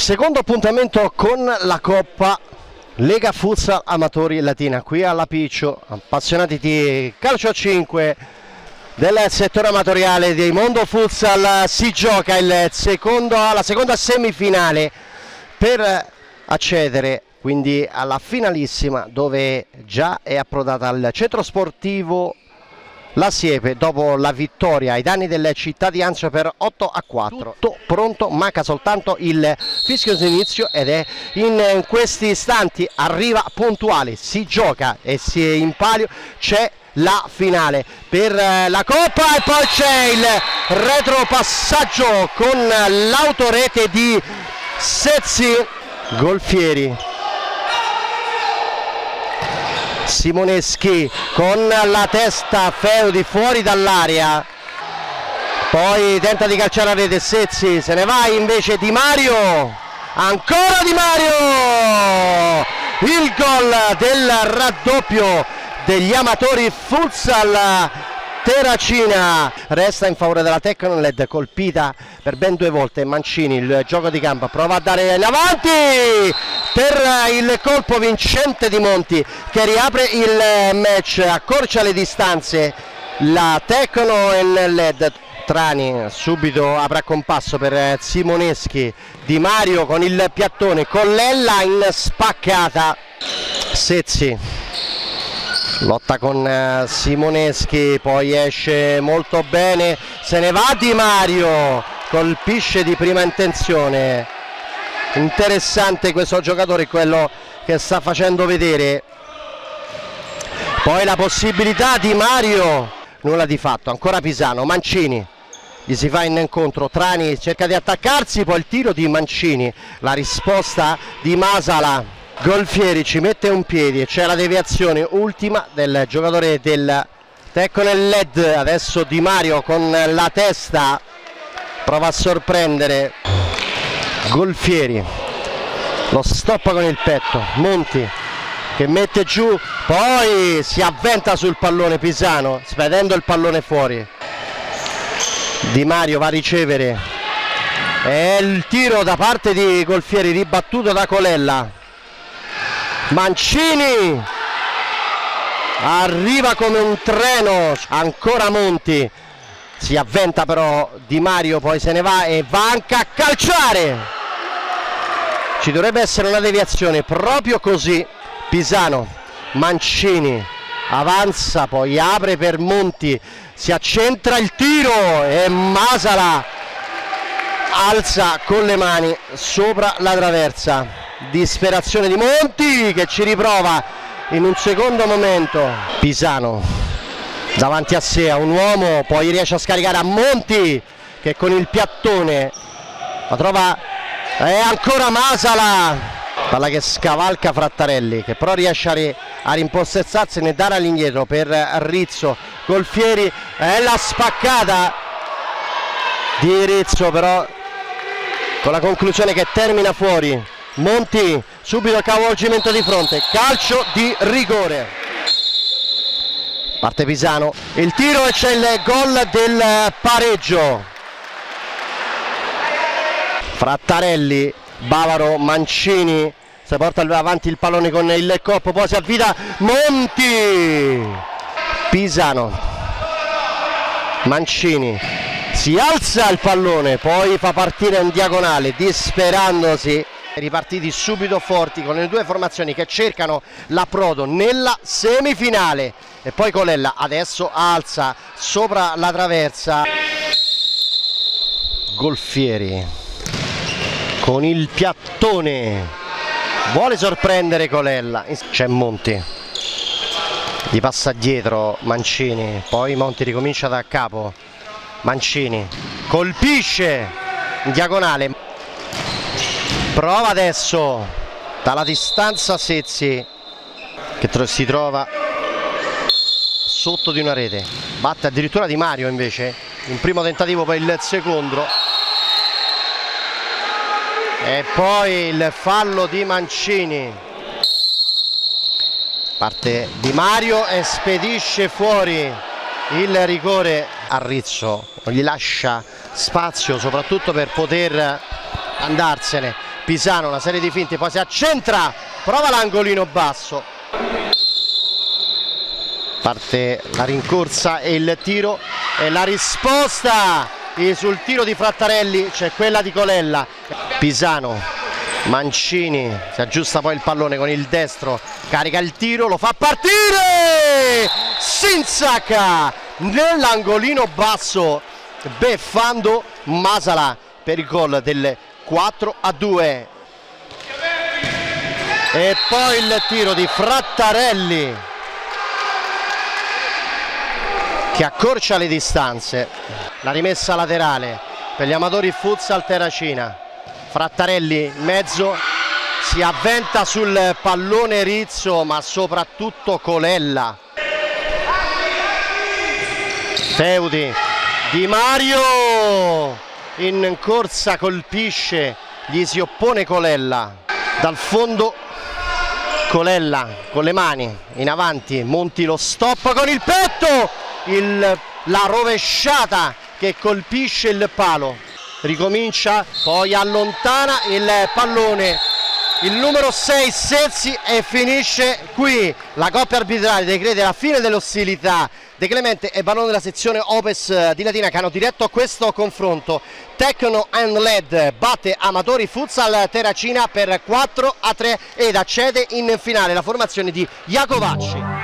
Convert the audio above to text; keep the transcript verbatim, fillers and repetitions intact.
Secondo appuntamento con la Coppa Lega Futsal Amatori Latina, qui alla Piccio, appassionati di calcio a cinque del settore amatoriale di Mondo Futsal. Si gioca il secondo, la seconda semifinale per accedere quindi alla finalissima, dove già è approdata al centro sportivo la Siepe dopo la vittoria ai danni delle città di Anzio per otto a quattro. Tutto pronto, manca soltanto il fischio d'inizio ed è in questi istanti, arriva puntuale, si gioca e si è in palio, c'è la finale per la Coppa e poi c'è il retropassaggio con l'autorete di Sezzi. Golfieri, Simoneschi con la testa, Feudi fuori dall'area, poi tenta di calciare a rete Sezzi, se ne va invece Di Mario, ancora Di Mario, il gol del raddoppio degli amatori futsal Terracina. Resta in favore della Tecnoled, colpita per ben due volte Mancini, il gioco di campo, prova a dare in avanti per il colpo vincente di Monti che riapre il match, accorcia le distanze la Tecnoled. Trani subito avrà compasso per Simoneschi, Di Mario con il piattone, Collella in spaccata, Sezzi lotta con Simoneschi, poi esce molto bene, se ne va Di Mario, colpisce di prima intenzione. Interessante questo giocatore, quello che sta facendo vedere. Poi la possibilità Di Mario, nulla di fatto, ancora Pisano, Mancini gli si fa in incontro, Trani cerca di attaccarsi, poi il tiro di Mancini, la risposta di Masala. Golfieri ci mette un piede, c'è la deviazione ultima del giocatore del Tecnoled. Adesso Di Mario con la testa prova a sorprendere Golfieri, lo stoppa con il petto, Monti che mette giù, poi si avventa sul pallone Pisano spedendo il pallone fuori. Di Mario va a ricevere e il tiro da parte di Golfieri ribattuto da Colella. Mancini arriva come un treno, ancora Monti, si avventa però Di Mario, poi se ne va e va anche a calciare. Ci dovrebbe essere una deviazione, proprio così. Pisano, Mancini avanza, poi apre per Monti, si accentra il tiro e Masala alza con le mani sopra la traversa. Disperazione di Monti che ci riprova in un secondo momento. Pisano davanti a sé a un uomo, poi riesce a scaricare a Monti che con il piattone la trova, e ancora Masala, palla che scavalca Frattarelli che però riesce a, ri, a rimpossessarsene e dare all'indietro per Rizzo. Golfieri, è la spaccata di Rizzo però con la conclusione che termina fuori. Monti subito capovolgimento di fronte, calcio di rigore, parte Pisano, il tiro e c'è il gol del pareggio. Frattarelli, Bavaro, Mancini, si porta avanti il pallone con il corpo, poi si avvita Monti, Pisano, Mancini, si alza il pallone, poi fa partire in diagonale disperandosi. Ripartiti subito forti con le due formazioni che cercano l'approdo nella semifinale. E poi Colella adesso alza sopra la traversa. Golfieri con il piattone vuole sorprendere Colella, c'è Monti, gli passa dietro Mancini, poi Monti ricomincia da capo, Mancini colpisce in diagonale, prova adesso dalla distanza Sezzi che si trova sotto di una rete, batte addirittura Di Mario invece, un primo tentativo per il secondo e poi il fallo di Mancini, parte Di Mario e spedisce fuori il rigore a Rizzo, non gli lascia spazio soprattutto per poter andarsene. Pisano, una serie di finte, poi si accentra, prova l'angolino basso, parte la rincorsa e il tiro e la risposta e sul tiro di Frattarelli c'è quella di Colella. Pisano, Mancini, si aggiusta poi il pallone con il destro, carica il tiro, lo fa partire, si insacca nell'angolino basso, beffando Masala per il gol del quattro a due. E poi il tiro di Frattarelli che accorcia le distanze, la rimessa laterale per gli amatori futsal Terracina. Frattarelli in mezzo, si avventa sul pallone Rizzo, ma soprattutto Colella. Feudi, Di Mario in corsa, colpisce, gli si oppone Colella. Dal fondo Colella con le mani in avanti, Monti lo stop con il petto, il, la rovesciata che colpisce il palo, ricomincia, poi allontana il pallone il numero sei Sezzi e finisce qui. La coppia arbitrale decreta la fine dell'ostilità. De Clemente e Barone della sezione Opes di Latina che hanno diretto questo confronto. Tecno and Led batte Amatori Futsal Terracina per quattro a tre ed accede in finale la formazione di Iacovacci.